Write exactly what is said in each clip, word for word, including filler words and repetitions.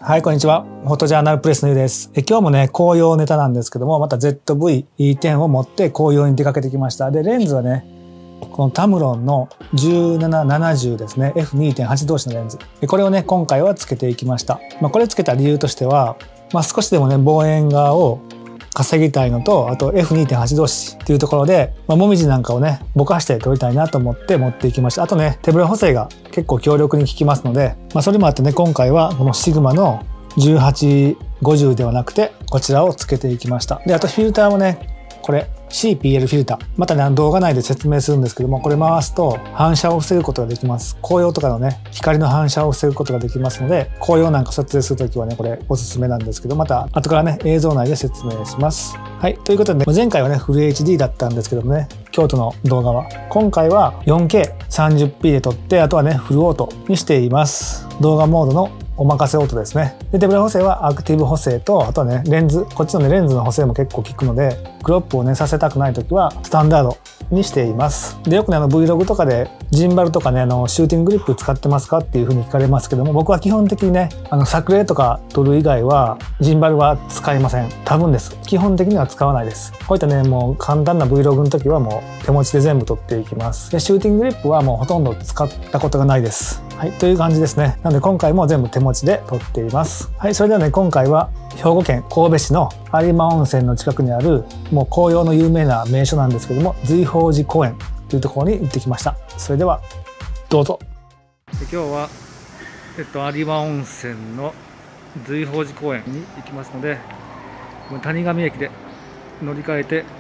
はい、こんにちは。フォトジャーナルプレスのゆうです。え今日もね、紅葉ネタなんですけども、また ゼットブイテン を持って紅葉に出かけてきました。で、レンズはね、このタムロンのじゅうななななじゅうですね、エフにてんはち 同士のレンズ。これをね、今回はつけていきました。まあ、これつけた理由としては、まあ、少しでもね、望遠画を稼ぎたいのと、あと エフにてんはち 同士っていうところで、まあ、もみじなんかをね、ぼかして撮りたいなと思って持っていきました。あとね、手ブレ補正が結構強力に効きますので、まあ、それもあってね、今回はこのシグマのじゅうはちごじゅうではなくて、こちらをつけていきました。で、あとフィルターもね、これ シーピーエル フィルター。またね、動画内で説明するんですけども、これ回すと反射を防ぐことができます。紅葉とかのね、光の反射を防ぐことができますので、紅葉なんか撮影するときはね、これおすすめなんですけど、また後からね、映像内で説明します。はい。ということで、ね、前回はね、フル エイチディー だったんですけどもね、京都の動画は。今回は よんケーさんじゅうピー で撮って、あとはね、フルオートにしています。動画モードのお任せオートですね。で、手ブレ補正はアクティブ補正と、あとはね、レンズ、こっちのね、レンズの補正も結構効くので、クロップをね、させたくないときは、スタンダードにしています。で、よくね、あの Vlog とかで、ジンバルとかね、あの、シューティンググリップ使ってますかっていう風に聞かれますけども、僕は基本的にね、あの、作例とか撮る以外は、ジンバルは使いません。多分です。基本的には使わないです。こういったね、もう簡単な Vlog の時はもう手持ちで全部撮っていきます。で、シューティンググリップはもうほとんど使ったことがないです。はい、という感じですね。なので今回も全部手持ちで撮っています。はい、それではね、今回は兵庫県神戸市の有馬温泉の近くにある、もう紅葉の有名な名所なんですけども、瑞宝寺公園というところに行ってきました。それでは、どうぞ。今日は、えっと、有馬温泉の瑞宝寺公園に行きますので、谷上駅で乗り換えて、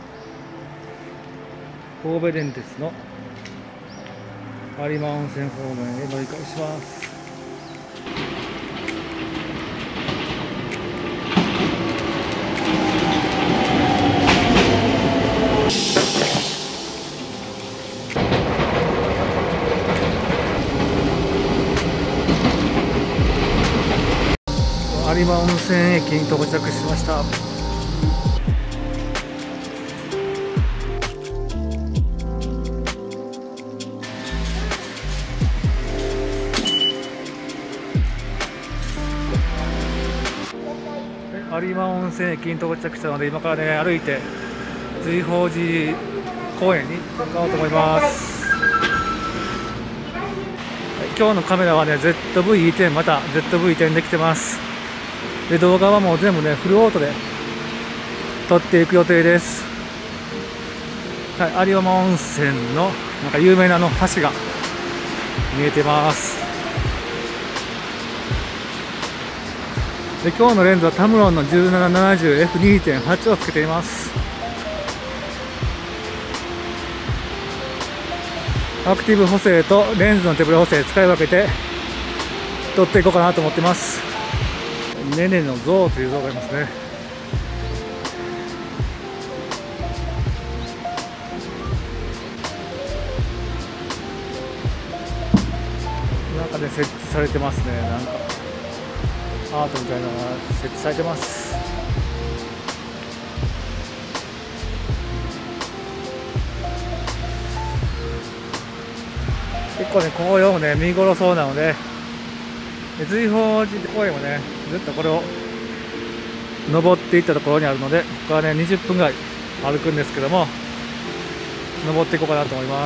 神戸電鉄の有馬温泉方面へ乗り換えします。有馬温泉駅に到着しました。有馬温泉駅に到着したので、今からね、歩いて瑞宝寺公園に向かおうと思います。はい、今日のカメラはね ゼットブイテン、また ゼットブイテン できてます。で、動画はもう全部ねフルオートで撮っていく予定です。はい、有馬温泉のなんか有名なあの橋が見えてます。で、今日のレンズはタムロンのじゅうななななじゅうエフにてんはち をつけています。アクティブ補正とレンズの手ブレ補正使い分けて撮っていこうかなと思ってます。ねねの像という像がいますね。中で設置されてますね。なんかアートみたいなのが設置されてます。結構ね、紅葉もね見頃そうなので、瑞宝寺公園もねずっとこれを登っていったところにあるので、ここはねにじゅっぷんぐらい歩くんですけども、登っていこうかなと思います。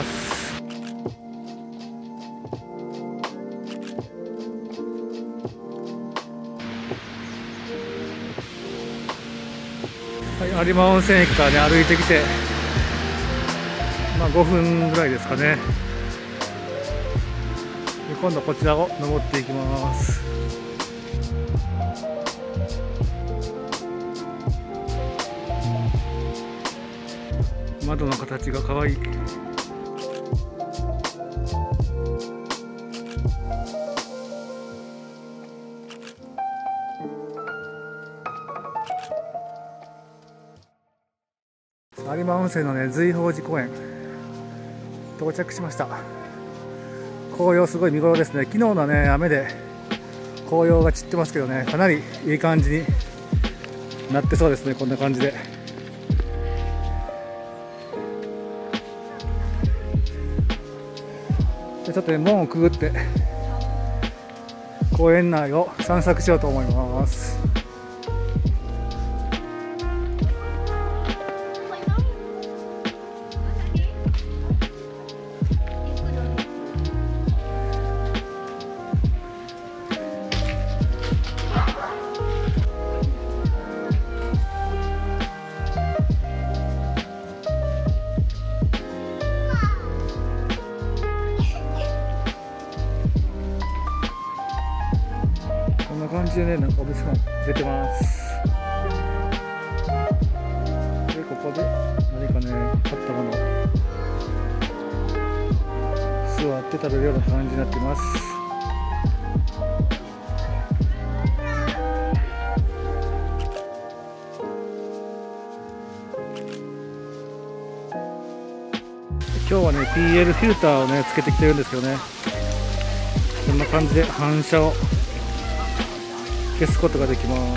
はい、有馬温泉駅からね歩いてきて、まあごふんぐらいですかね。で、今度こちらを登っていきます。窓の形が可愛い。有馬温泉のね瑞宝寺公園到着しました。紅葉すごい見頃ですね。昨日のね雨で紅葉が散ってますけどね、かなりいい感じになってそうですね。こんな感じででちょっとね門をくぐって公園内を散策しようと思います。こんな感じでね、なんかお店も出てます。で、ここで何かね、買ったもの座って食べるような感じになっています。今日はね ピーエル フィルターをねつけてきてるんですけどね、こんな感じで反射を消すことができます。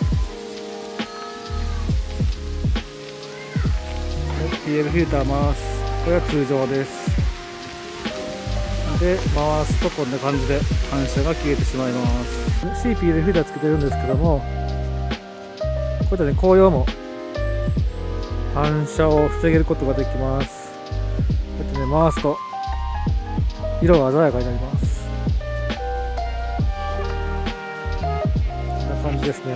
ピーエル フィルター回す、これは通常です。で回すとこんな感じで反射が消えてしまいます。 シーピーエル フィルターつけてるんですけども、こういったね紅葉も反射を防げることができます。こうやってね回すと色が鮮やかになります。感じですね。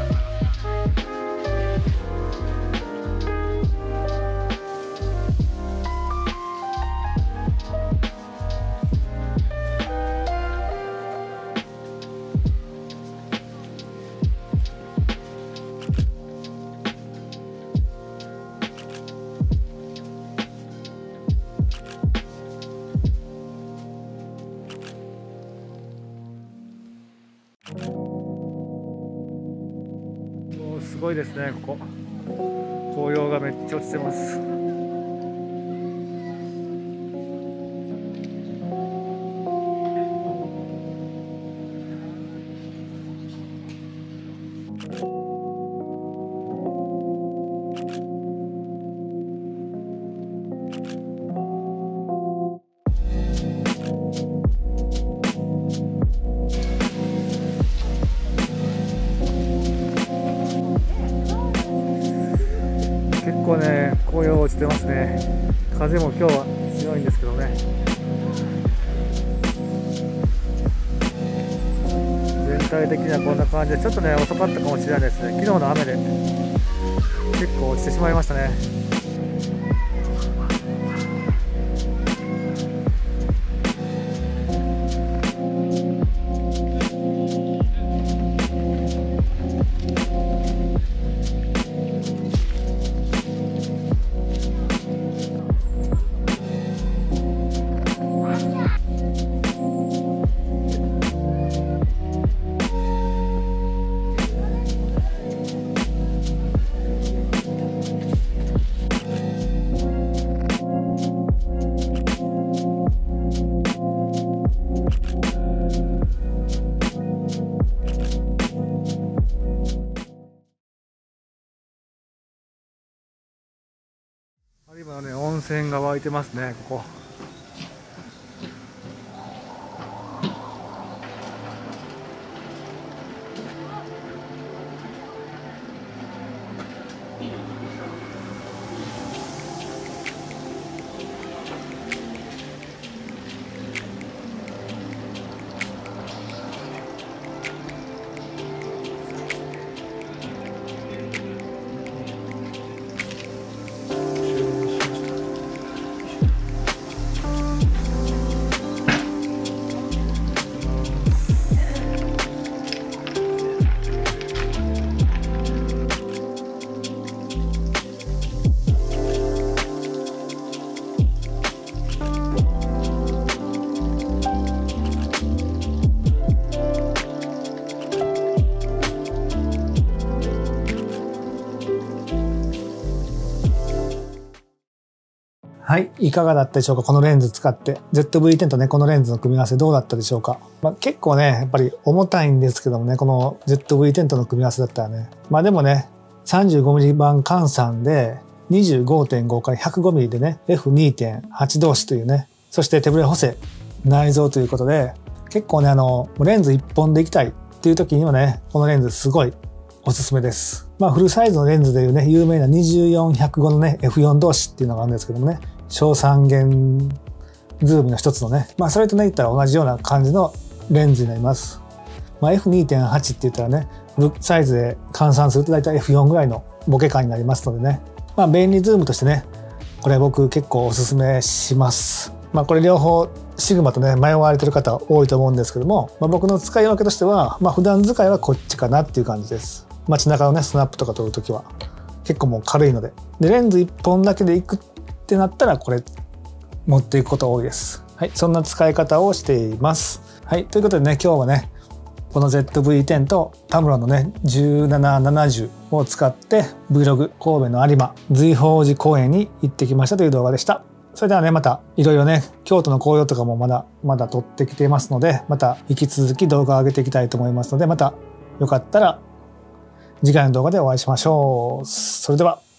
すごいですね、ここ紅葉がめっちゃ落ちてます。結構ね紅葉落ちてますね。風も今日は強いんですけどね、全体的にはこんな感じで、ちょっとね遅かったかもしれないですね。昨日の雨で結構落ちてしまいましたね。今ね温泉が湧いてますね、ここ。はい。いかがだったでしょうか、このレンズ使って。ゼットブイテン とね、このレンズの組み合わせどうだったでしょうか。まあ、結構ね、やっぱり重たいんですけどもね、この ゼットブイテン との組み合わせだったらね。まあでもね、さんじゅうごミリ 版換算で にじゅうごてんご から ひゃくごミリ でね、エフにてんはち 同士というね、そして手ブレ補正、内蔵ということで、 結構ね、あの、レンズいっぽんでいきたいっていう時にはね、このレンズすごいおすすめです。まあフルサイズのレンズでいうね、有名なにじゅうよんひゃくごのね、エフよん 同士っていうのがあるんですけどもね、小三元ズームの一つのね、まあそれとね、言ったら同じような感じのレンズになります。まあ エフにてんはち って言ったらね、フルサイズで換算すると大体 エフよん ぐらいのボケ感になりますのでね、まあ便利ズームとしてね、これ僕結構おすすめします。まあこれ両方シグマとね迷われてる方多いと思うんですけども、まあ、僕の使い分けとしては、まあ普段使いはこっちかなっていう感じです。街中のねスナップとか撮るときは結構もう軽いので、でレンズいっぽんだけでいくってなったらこれ持っていくこと多いです。はい、そんな使い方をしています。はい、ということでね、今日はねこの ゼットブイテン とタムロンのねじゅうななななじゅうを使って Vlog 神戸の有馬瑞宝寺公園に行ってきましたという動画でした。それではね、またいろいろね、京都の紅葉とかもまだまだ撮ってきていますので、また引き続き動画を上げていきたいと思いますので、またよかったら次回の動画でお会いしましょう。それでは。